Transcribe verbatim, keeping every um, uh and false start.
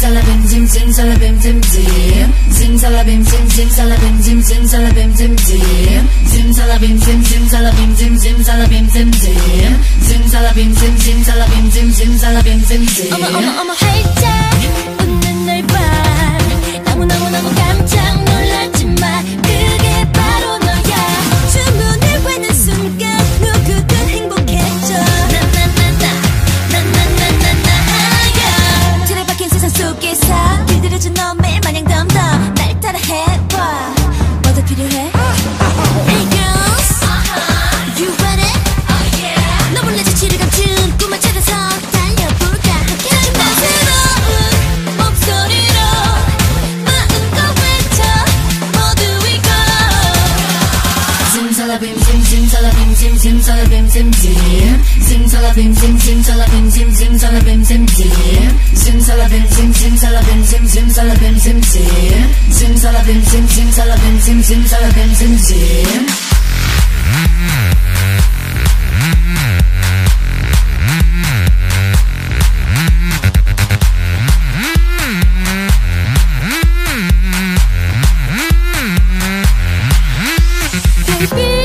zimsalabim zim zimsalabim zim zim zimsalabim zim zimsalabim zim zimsalabim zim zim zimsalabim zim zimsalabim zim zimsalabim zim zim zimsalabim zim zimsalabim zim zimsalabim zim zim 어머 어머 어머 활짝 웃는 널 봐 너무너무너무 깜짝 놀랐지만 그게 바로 너야 주문을 외는 순간 누구든 행복해져 나나나나나나나나나야 틀에 박힌 세상 속에서 길들여진 너 매일 마냥 덤덤 날 따라해봐 뭐 더 필요해? Hey girls You ready? 너 몰래 지치를 감춘 꿈을 찾아서 달려볼까 함께 나 새로운 목소리로 마음껏 외쳐 모두 이거 zimsalabim zim zimsalabim zim zimsalabim zim zim zimsalabim zim zimsalabim zim zimsalabim zim zim zimsalabim zim zimsalabim zim zimsalabim zim zim zimsalabim zim zimsalabim zim zimsalabim zim zim Baby